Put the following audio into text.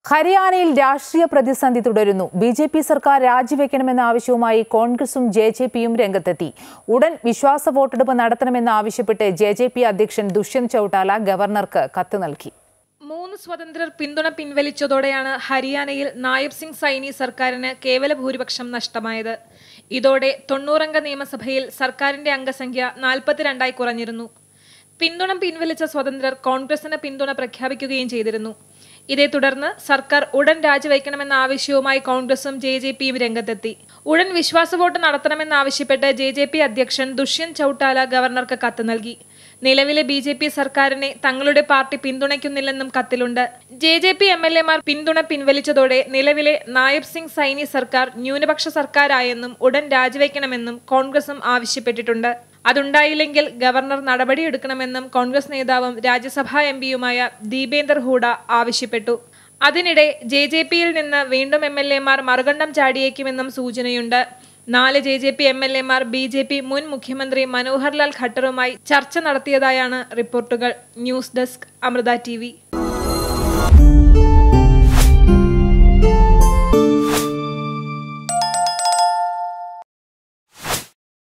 ഹരിയാനയിൽ രാഷ്ട്രീയ പ്രതിസന്ധി തുടരുന്നു. ബിജെപി സർക്കാർ രാജിവെക്കണമെന്ന ആവശ്യവുമായി കോൺഗ്രസും ജെജെപിയും രംഗത്തെത്തി. ഉടൻ വിശ്വാസ വോട്ടെടുപ്പ് നടത്തണമെന്നാവശ്യപ്പെട്ട് ജെജെപി അധ്യക്ഷൻ ദുഷ്യന്ത് ചൌട്ടാല ഗവർണർക്ക് കത്ത് നൽകി. 3 സ്വതന്ത്രർ പിന്തുണ പിൻവലിച്ചതോടെയാണ് ഹരിയാനയിൽ നായബ് സിംഗ് സൈനി സർക്കാരിന് കേവല ഭൂരിപക്ഷം നഷ്ടമായത്. ഇതോടെ 90-അംഗ നിയമസഭയിൽ സർക്കാരിന്റെ അംഗസംഖ്യ 42 കുറഞ്ഞിരുന്നു. പിന്തുണ പിൻവലിച്ച സ്വതന്ത്രർ കോൺഗ്രസിന് പിന്തുണ പ്രഖ്യാപിക്കുകയും ചെയ്തിരുന്നു. ഇതേ തുടർന്ന് സർക്കാർ ഉടൻ രാജിവെക്കണമെന്ന ആവശ്യവുമായി കോൺഗ്രസും ജെജെപിയും രംഗത്തെത്തി. ഉടൻ വിശ്വാസ വോട്ട് നടത്തണമെന്നാവശ്യപ്പെട്ട് ജെജെപി അധ്യക്ഷൻ ദുഷ്യന്ത് ചൌട്ടാല ഗവർണർക്ക് കത്ത് നൽകി. നിലവിലെ ബിജെപി സർക്കാരിനെ തങ്ങളുടെ പാർട്ടി പിന്തുണയ്ക്കുന്നില്ലെന്നും കത്തിലുണ്ട്. ജെജെപി എംഎൽഎമാർ പിന്തുണ പിൻവലിച്ചതോടെ നിലവിലെ നായബ് സിംഗ് സൈനി സർക്കാർ ന്യൂനപക്ഷ സർക്കാരായെന്നും ഉടൻ രാജിവെക്കണമെന്നും കോൺഗ്രസും ആവശ്യപ്പെട്ടിട്ടുണ്ട്. അതുണ്ടായില്ലെങ്കിൽ ഗവർണർ നടപടിയെടുക്കണമെന്നും കോൺഗ്രസ് നേതാവും രാജ്യസഭാ എംപിയുമായ ദീപേന്ദർ ഹൂഡ ആവശ്യപ്പെട്ടു. അതിനിടെ ജെജെപിയിൽ നിന്ന് വീണ്ടും എംഎൽഎമാർ മറുകണ്ഠം ചാടിയേക്കുമെന്നും സൂചനയുണ്ട്. 4 ജെജെപി എംഎൽഎമാർ ബിജെപി മുൻ മുഖ്യമന്ത്രി മനോഹർ ലാൽ ഖട്ടറുമായി ചർച്ച നടത്തിയതായാണ് റിപ്പോർട്ടുകൾ. News desk, Amrita TV.